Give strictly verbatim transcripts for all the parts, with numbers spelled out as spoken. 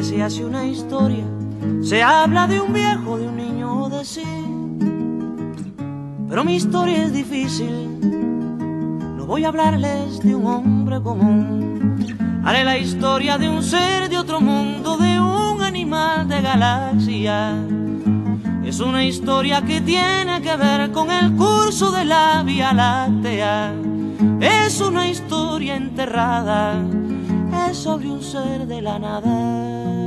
se hace una historia, se habla de un viejo, de un niño, de sí. Pero mi historia es difícil, no voy a hablarles de un hombre común. Haré la historia de un ser de otro mundo, de un animal de galaxia. Es una historia que tiene que ver con el curso de la Vía Láctea. Es una historia enterrada, es sobre un ser de la nada.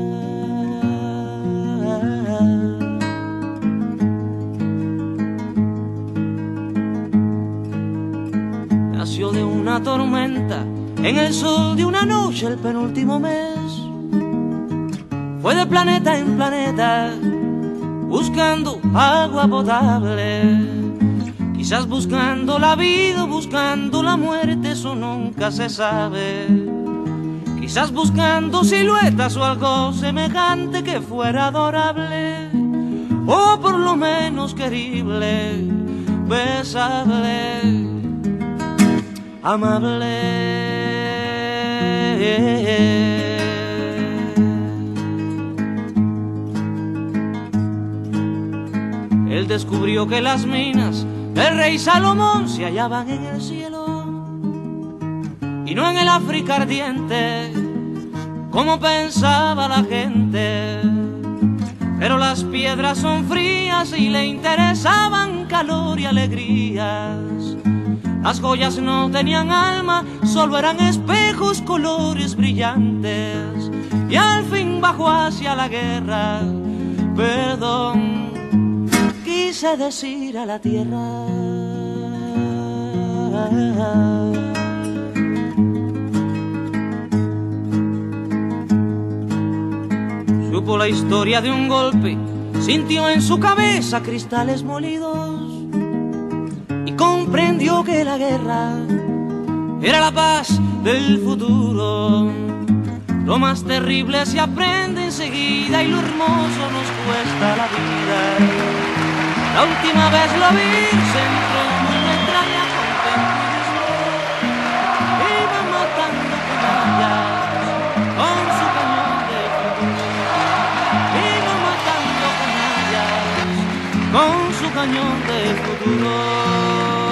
Nació de una tormenta, en el sol de una noche el penúltimo mes. Fue de planeta en planeta, buscando agua potable. Quizás buscando la vida o buscando la muerte, eso nunca se sabe. Quizás buscando siluetas o algo semejante que fuera adorable, o por lo menos querible, besable, amable. Él descubrió que las minas del rey Salomón se hallaban en el cielo y no en el África ardiente, como pensaba la gente. Pero las piedras son frías y le interesaban calor y alegrías. Las joyas no tenían alma, solo eran espejos, colores brillantes. Y al fin bajó hacia la guerra, perdón, quise decir a la tierra. Supo la historia de un golpe, sintió en su cabeza cristales molidos y comprendió que la guerra era la paz del futuro. Lo más terrible se aprende enseguida y lo hermoso nos cuesta la vida. La última vez lo vi, se entró en la entraña contento y iba matando canallas con su cañón de futuro. Iba matando canallas con su cañón de futuro.